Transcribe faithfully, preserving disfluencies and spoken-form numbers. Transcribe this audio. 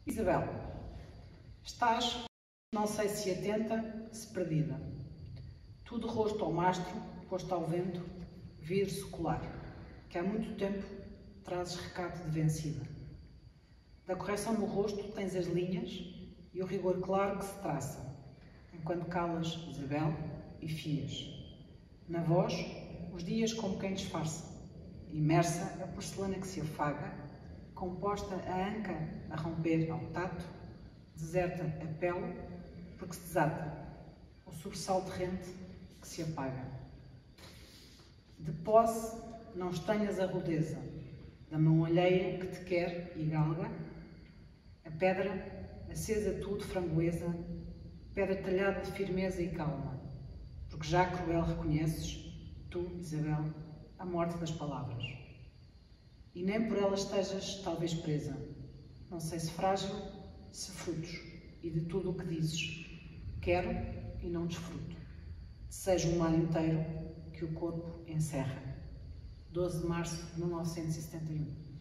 Isabel, estás, não sei se atenta, se perdida. Tu de rosto ao mastro, posto ao vento, vir-se colar, que há muito tempo trazes recato de vencida. Da correção no rosto tens as linhas e o rigor claro que se traça, enquanto calas Isabel e fias. Na voz, os dias como quem disfarça, imersa a porcelana que se afaga, composta a anca a romper ao tato, deserta a pele porque se desata, o sobressalto rente que se apaga. De posse não estenhas a rudeza da mão alheia que te quer e galga, a pedra acesa tu de framboesa, pedra talhada de firmeza e calma, porque já cruel reconheces, tu, Isabel, a morte das palavras. E nem por ela estejas talvez presa, não sei se frágil, se frutos, e de tudo o que dizes, quero e não desfruto. Seja o mar inteiro que o corpo encerra. doze de março de mil novecentos e setenta e um.